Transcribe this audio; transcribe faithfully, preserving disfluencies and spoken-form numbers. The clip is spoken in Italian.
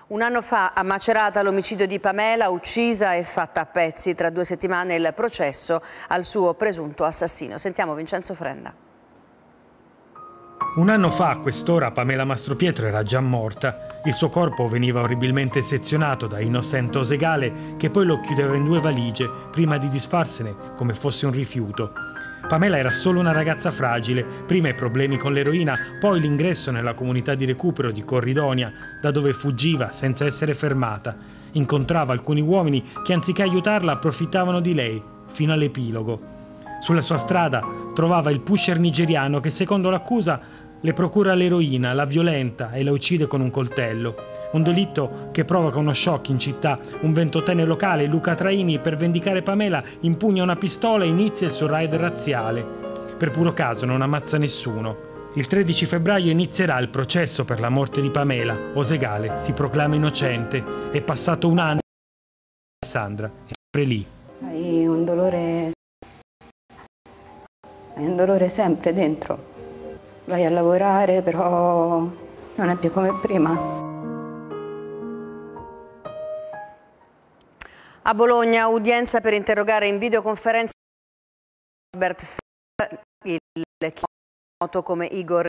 Un anno fa a Macerata l'omicidio di Pamela, uccisa e fatta a pezzi. Tra due settimane il processo al suo presunto assassino. Sentiamo Vincenzo Frenda. Un anno fa a quest'ora Pamela Mastropietro era già morta. Il suo corpo veniva orribilmente sezionato da Innocente Osegale, che poi lo chiudeva in due valigie prima di disfarsene come fosse un rifiuto. Pamela era solo una ragazza fragile, prima i problemi con l'eroina, poi l'ingresso nella comunità di recupero di Corridonia, da dove fuggiva senza essere fermata. Incontrava alcuni uomini che anziché aiutarla approfittavano di lei, fino all'epilogo. Sulla sua strada trovava il pusher nigeriano che secondo l'accusa le procura l'eroina, la violenta e la uccide con un coltello. Un delitto che provoca uno shock in città. Un ventottenne locale, Luca Traini, per vendicare Pamela impugna una pistola e inizia il suo raid razziale. Per puro caso non ammazza nessuno. Il tredici febbraio inizierà il processo per la morte di Pamela. Osegale si proclama innocente. È passato un anno. Sandra è sempre lì. Hai un dolore, hai un dolore sempre dentro. Vai a lavorare, però non è più come prima. A Bologna, udienza per interrogare in videoconferenza Robert Ferrer, il noto come Igor